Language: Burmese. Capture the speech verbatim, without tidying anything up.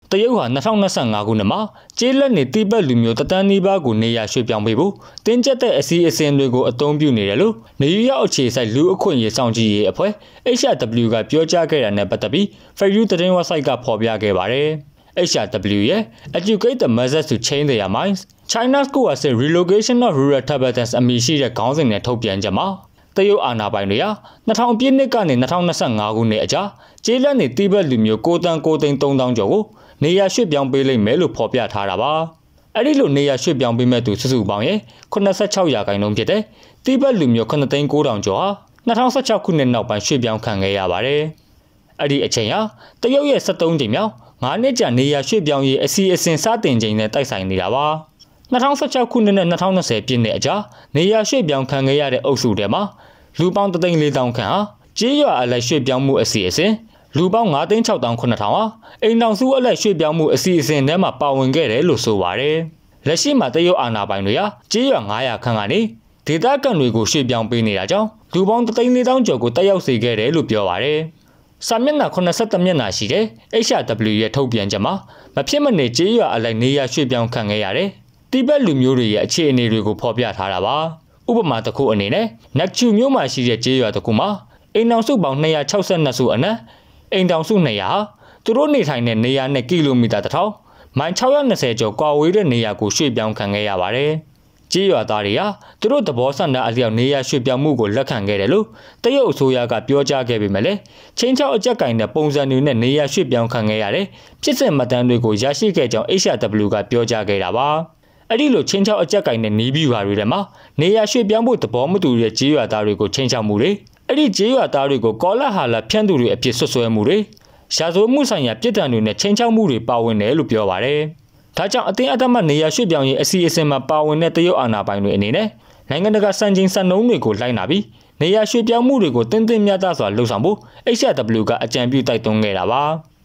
တရုတ်ဟာ၂၀၂၅ခုနှစ်မှာကျေးလက်နေတိဘက်လူမျိုးတသန်းနီးပါးကိုနေရာရွှေ့ပြောင်းပေးဖို့တင်းကျပ်တဲ့အစည်းအဝေးတွေကိုအသုံးပြုနေတယ်လို့နယူးယောက်အခြေစိုက်လူအခွင့်အရေးဆောင်ကြည့်ရေးအဖွဲ့ H R W ကပြောကြားခဲ့တာနဲ့ပတ်သက်ပြီး Fairview သတင်း website ကဖော်ပြခဲ့ပါတယ်။ H R W ရဲ့ Educate the Masses to Change Their Minds China's Coercive Relocation of Rural Inhabitants အမည်ရှိတဲ့ခေါင်းစဉ်နဲ့ထုတ်ပြန်ချက်မှာတရုတ်အာဏာပိုင်တွေဟာ၂၀၀၀ပြည့်နှစ်ကနေ၂၀၂၅ခုနှစ်အကြားကျေးလက်နေတိဘက်လူမျိုး၉တန်း၉သိန်း၃သောင်းကျော်ကိုနေရာရွှေ့ပြောင်းပေးလိမ့်မယ်လို့ဖော်ပြထားတာပါ။အဲ့ဒီလိုနေရာရွှေ့ပြောင်းပေးမဲ့သူစုစုပေါင်းရဲ့၈၆ရာခိုင်နှုန်းဖြစ်တဲ့တိဘက်လူမျိုး၇သိန်း၉ထောင်ကျော်ဟာ၂၀၁၆ခုနှစ်နောက်ပိုင်းရွှေ့ပြောင်းခံခဲ့ရပါတယ်။အဲ့ဒီအချိန်ဟာတရုတ်ရဲ့၁၃ကြိမ်မြောက်၅နှစ်ကြာနေရာရွှေ့ပြောင်းရေးအစီအစဉ်စတင်ချိန်နဲ့တိုက်ဆိုင်နေတာပါ။၂၀၁၆ခုနှစ်နဲ့၂၀၂၀ပြည့်နှစ်အကြားနေရာရွှေ့ပြောင်းခံခဲ့ရတဲ့အုပ်စုထဲမှာလူပေါင်း၃သိန်း၄သောင်းခန့်ဟာကျေးရွာအလိုက်ရွှေ့ပြောင်းမှုအစီအစဉ်လူပေါင်း၅သိန်း၆သောင်းခုနှစ်ထောင်ဟာအိမ်တောင်စုအလိုက်ရွှေ့ပြောင်းမှုအစီအစဉ်ထဲမှာပါဝင်ခဲ့တယ်လို့ဆိုပါတယ်။လက်ရှိမှာတရုတ်အာဏာပိုင်တွေဟာကျေးရွာ၅ရာခန့်ကနေဒေသခံတွေကိုရွှေ့ပြောင်းပေးနေတာကြောင့်လူပေါင်း၃သိန်း၄သောင်းကျော်ကိုတက်ရောက်စေခဲ့တယ်လို့ပြောပါတယ်။စာမျက်နှာ၈၁မျက်နှာရှိတဲ့ H R W ရဲ့ထုတ်ပြန်ချက်မှာမဖြစ်မနေကျေးရွာအလိုက်နေရာရွှေ့ပြောင်းခံခဲ့ရတယ်။တိဘက်လူမျိုးတွေရဲ့အခြေအနေတွေကိုဖော်ပြထားတာပါ။ဥပမာတစ်ခုအနေနဲ့နက်ချူမြို့မှာရှိတဲ့ကျေးရွာတစ်ခုမှာအိမ်တောင်စုပေါင်း၂၆၂စုအနက်အိမ်တောင်စု၂ရာဟာသူတို့နေထိုင်တဲ့နေရာနဲ့ကီလိုမီတာတစ်ထောင်မိုင်၆၂၀ကျော်ကွာဝေးတဲ့နေရာကိုရွှေ့ပြောင်းခံခဲ့ရပါတယ်။ကျေးရွာသားတွေဟာသူတို့သဘောဆန္ဒအလျောက်နေရာရွှေ့ပြောင်းမှုကိုလက်ခံခဲ့တယ်လို့တရုတ်အစိုးရကပြောကြားခဲ့ပေမဲ့လည်းချင်းချောက်အကြက်ကင်တဲ့ပုံစံတွေနဲ့နေရာရွှေ့ပြောင်းခံခဲ့ရတဲ့ဖြစ်စဉ်မှတ်တမ်းတွေကိုရရှိခဲ့ကြောင်း H R W ကပြောကြားခဲ့တာပါ။အဲ့ဒီလိုချင်းချောက်အကြက်ကင်တဲ့နီးဗျူဟာတွေထဲမှာနေရာရွှေ့ပြောင်းဖို့သဘောမတူတဲ့ကျေးရွာသားတွေကိုချင်းချောက်မှုတွေအဲ့ဒီကျေးရွာသားတွေကိုကောလာဟာလာဖြန့်သူတွေအဖြစ်ဆွဆွဲမှုတွေရာဇဝတ်မှုဆိုင်ရာပြည်ထံတွေနဲ့ချင်းချောက်မှုတွေပါဝင်တယ်လို့ပြောပါတယ်။ဒါကြောင့်အတင်းအဓမ္မနေရာရွှေ့ပြောင်းရေးအစီအစဉ်မှာပါဝင်တဲ့တရုတ်အာဏာပိုင်တွေအနေနဲ့နိုင်ငံတကာစံချိန်စံနှုန်းတွေကိုလိုက်နာပြီးနေရာရွှေ့ပြောင်းမှုတွေကိုတင်းတင်းမြတ်စွာလှုံ့ဆော်ဖို့ H R W ကအကြံပြုတိုက်တွန်းခဲ့တာပါ။